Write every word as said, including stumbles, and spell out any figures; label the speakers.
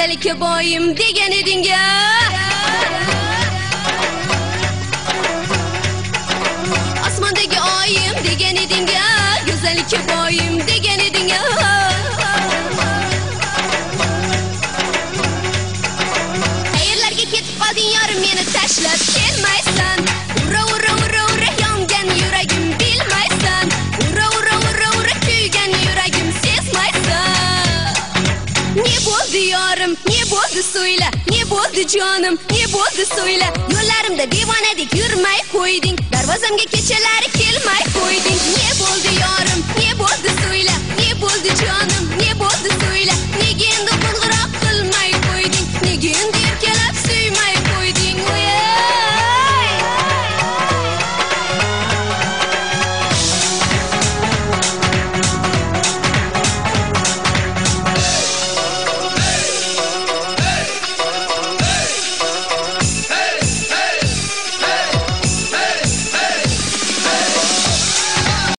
Speaker 1: güzellikka boyim degan eding ya. Osmondagi oyim degan eding ya, güzellikka boyim degan eding ya. Qayerlarga ketib qolding yorim, meni tashlab kelmaysan. Ura ura ura ura yongan yuragim bilmaysan. Ura ura ura ura kuygan yuragim sezmaysan. Ne bo'ldi yorim, ne bo'ldi so'yla, ne bo'ldi jonim, ne bo'ldi so'yla. Yo'llarimda devonadek yurmay qo'yding, darvozamga kechalari kelmay qo'yding.